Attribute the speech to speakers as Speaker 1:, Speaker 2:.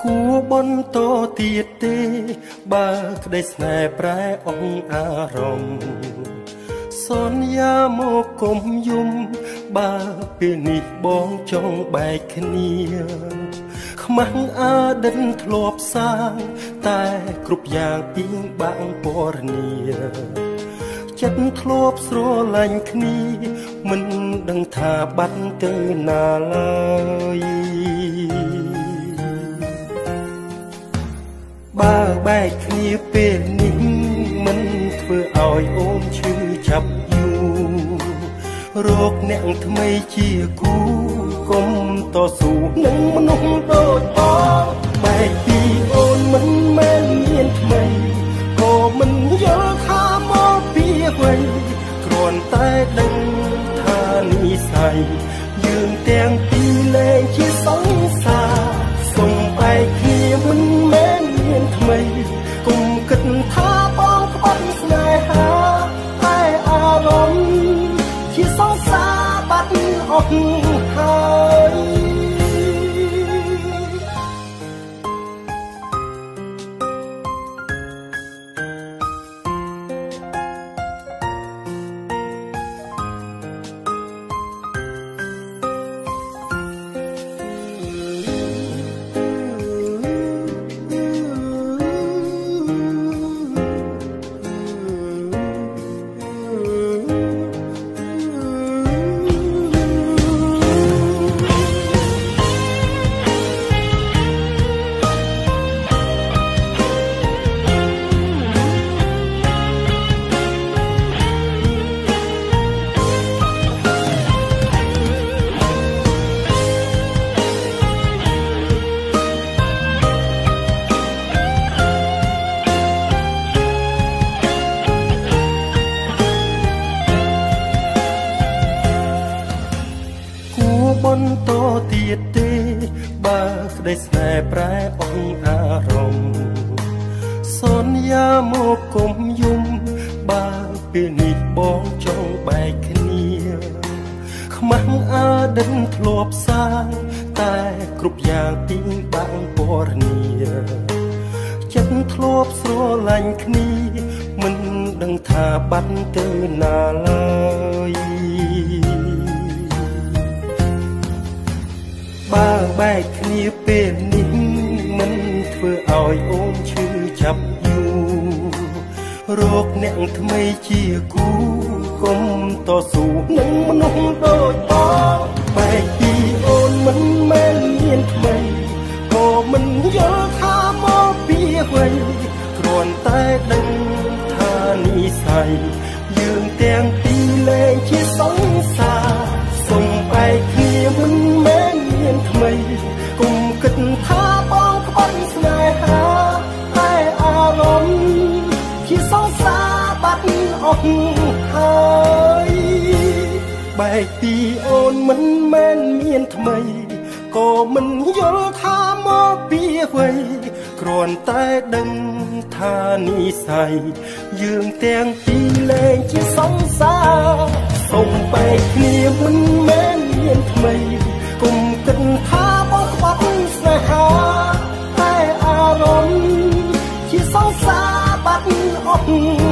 Speaker 1: គួបន្តទៀតទេបើក្តីស្នេហ៍ប្រែអង្គអារម្មណ៍សន្យាមកគុំយំបើពេលនេះបងចង់បែកគ្នាខ្មាស់អដិនធ្លាប់សាងតែគ្រប់យ៉ាងពីងបាក់ពរនីចិត្តធ្លាប់ស្រឡាញ់គ្នាមិនដឹងថាបាត់ទៅណាឡើយបើបែកគ្នាពេលនេះមិនធ្វើឲ្យអូនឈឺចាប់យូររកអ្នកថ្មីជាគូកុំតស៊ូនឹងមនុស្សដូចបងបែកពីអូនមិនមែនមានថ្មីក៏មិនយល់ថាមកពីអ្វីគ្រាន់តែដឹងថានិស្ស័យយើងទាំងពីរលែងជាសង្សារសុំបែកគ្នាមិនមែនមានថ្មីកុំគិតថាបងក្បត់ស្នេហាតែអារម្មណ៍ជាសង្សារបាត់អស់ហើយបន្តទៀតទេបើក្តីស្នេហ៍ប្រែអង្គអារម្មណ៍សន្យាមកគុំយំបើពេលនេះបងចង់បែកគ្នាខ្មាស់អដិនធ្លាប់សាងតែគ្រប់យ៉ាងពីងបាក់ពរនីចិត្តធ្លាប់ស្រឡាញ់គ្នាមិនដឹងថាបាត់ទៅណាឡើយបើបែកគ្នាពេលនេះមិនធ្វើឲ្យអូនឈឺចាប់យូររកអ្នកថ្មីជាគូកុំតស៊ូនឹងមនុស្សដូចបងបែកពីអូនមិនមែនមានថ្មីក៏មិនយល់ថាមកពីអ្វីគ្រាន់តែដឹងថានិស្ស័យយើងទាំងពីរលែងជាសង្សារសុំបែកគ្នាមិនមែនមានថ្មីកុំគិតថាបងក្បត់ស្នេហាតែអារម្មណ៍ជាសង្សារបាត់អស់ហើយបែកពីអូនមិនមែនមានថ្មីក៏មិនយល់ថាមកពីអ្វីគ្រាន់តែដឹងថានិស្ស័យយើងទាំងពីរលែងជាសង្សារសុំបែកគ្នាមិនមែនមានថ្មីកុំគិតថាបងក្បត់ស្នេហាតែអារម្មណ៍ជាសង្សារបាត់អស់